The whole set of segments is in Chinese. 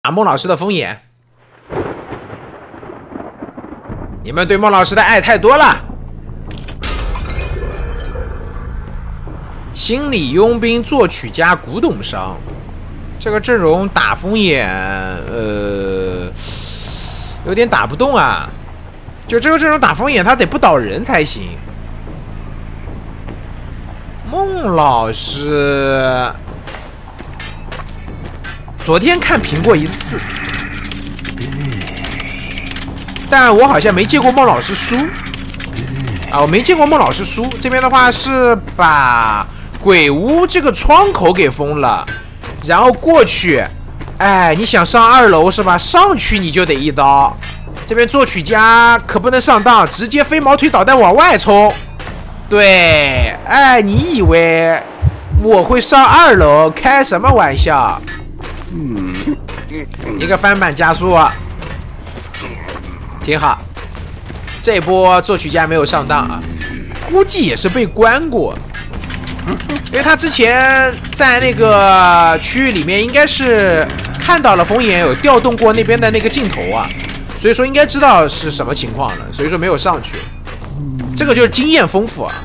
孟老师的风眼，你们对孟老师的爱太多了。心理佣兵作曲家古董商，这个阵容打风眼，有点打不动啊。就这个阵容打风眼，他得不倒人才行。孟老师。 昨天看评过一次，但我好像没见过孟老师输啊，我没见过孟老师输。这边的话是把鬼屋这个窗口给封了，然后过去，哎，你想上2楼是吧？上去你就得一刀。这边作曲家可不能上当，直接飞毛腿导弹往外冲。对，哎，你以为我会上2楼？开什么玩笑？ 一个翻版加速，挺好。这波作曲家没有上当啊，估计也是被关过，因为他之前在那个区域里面应该是看到了风眼有调动过那边的那个镜头啊，所以说应该知道是什么情况了，所以说没有上去。这个就是经验丰富啊。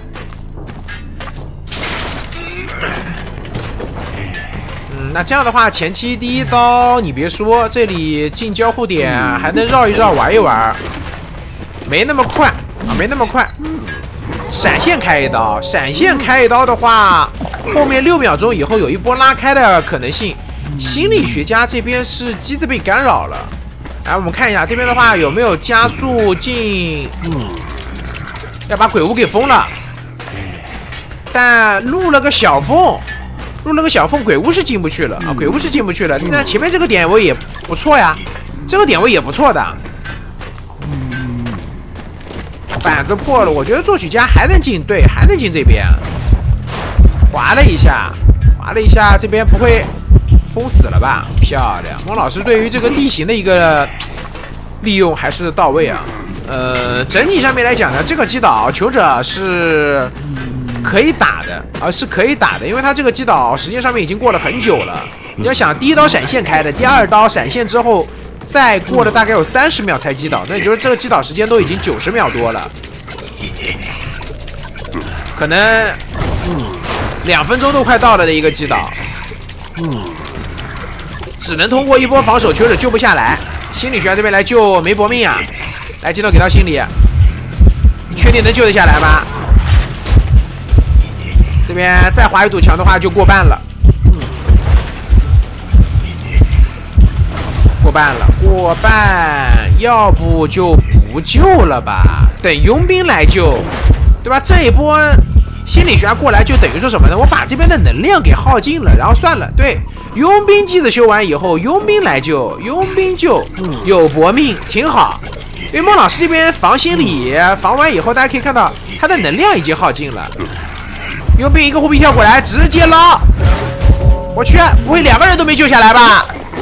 那这样的话，前期第一刀你别说，这里进交互点还能绕一绕玩一玩，没那么快啊，没那么快。闪现开一刀，闪现开一刀的话，后面6秒钟以后有一波拉开的可能性。心理学家这边是机子被干扰了，来我们看一下这边的话有没有加速进，要把鬼屋给封了，但录了个小缝。 入了个小缝，鬼屋是进不去了啊！鬼屋是进不去了。那前面这个点位也不错呀，这个点位也不错的。板子破了，我觉得作曲家还能进，对，还能进这边。滑了一下，滑了一下，这边不会封死了吧？漂亮，孟老师对于这个地形的一个利用还是到位啊。整体上面来讲呢，这个击倒求者是。 可以打的，是可以打的，因为他这个击倒时间上面已经过了很久了。你要想，第1刀闪现开的，第2刀闪现之后，再过了大概有30秒才击倒，那也就是这个击倒时间都已经90秒多了，可能2分钟都快到了的一个击倒，只能通过一波防守，求者救不下来。心理学家这边来救没搏命啊，来击倒给到心理，确定能救得下来吗？ 这边再划一堵墙的话就过半了，过半了，过半，要不就不救了吧？等佣兵来救，对吧？这一波心理学家过来就等于说什么呢？我把这边的能量给耗尽了，然后算了，对，佣兵机子修完以后，佣兵来救，佣兵救，有搏命，挺好。因为孟老师这边防心理防完以后，大家可以看到他的能量已经耗尽了。 佣兵一个护臂跳过来，直接捞！我去，不会2个人都没救下来吧？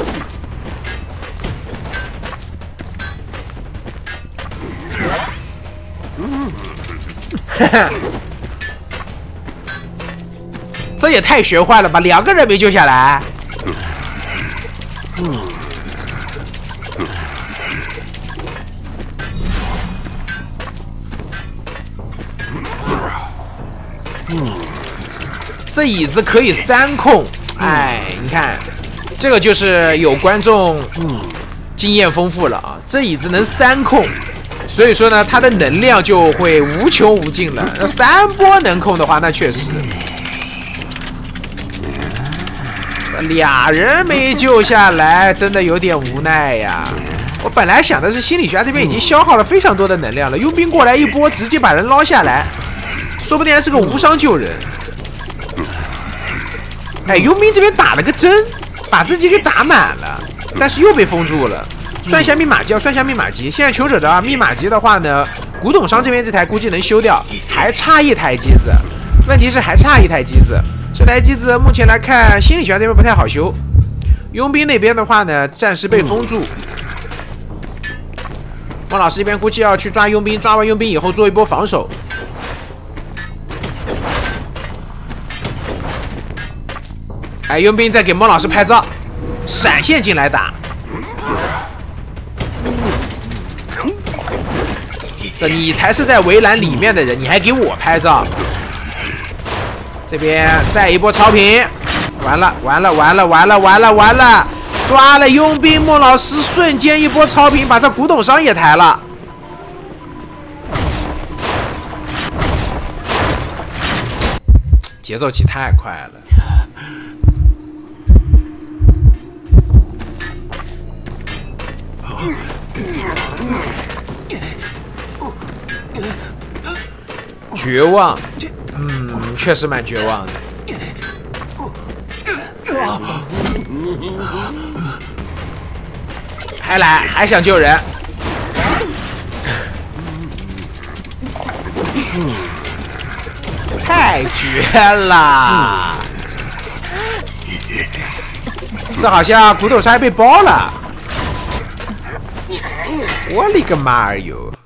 这也太玄幻了吧！2个人没救下来。这椅子可以3控，哎，你看，这个就是有观众经验丰富了啊！这椅子能3控，所以说呢，它的能量就会无穷无尽了。那3波能控的话，那确实，2人没救下来，真的有点无奈呀。我本来想的是心理学家这边已经消耗了非常多的能量了，佣兵过来一波，直接把人捞下来，说不定还是个无伤救人。 哎，佣兵这边打了个针，把自己给打满了，但是又被封住了。算一下密码机，要算一下密码机。现在求者的密码机的话呢，古董商这边这台估计能修掉，还差1台机子。问题是还差1台机子，这台机子目前来看，心理学家这边不太好修。佣兵那边的话呢，暂时被封住。孟老师这边估计要去抓佣兵，抓完佣兵以后做一波防守。 哎，佣兵在给孟老师拍照，闪现进来打， 这你才是在围栏里面的人，你还给我拍照？这边再一波超频，完了！抓了佣兵孟老师，瞬间一波超频，把这古董商也抬了。节奏起太快了。绝望，确实蛮绝望的。还来，还想救人？太绝了！这好像骨头山被包了。我勒个妈哟！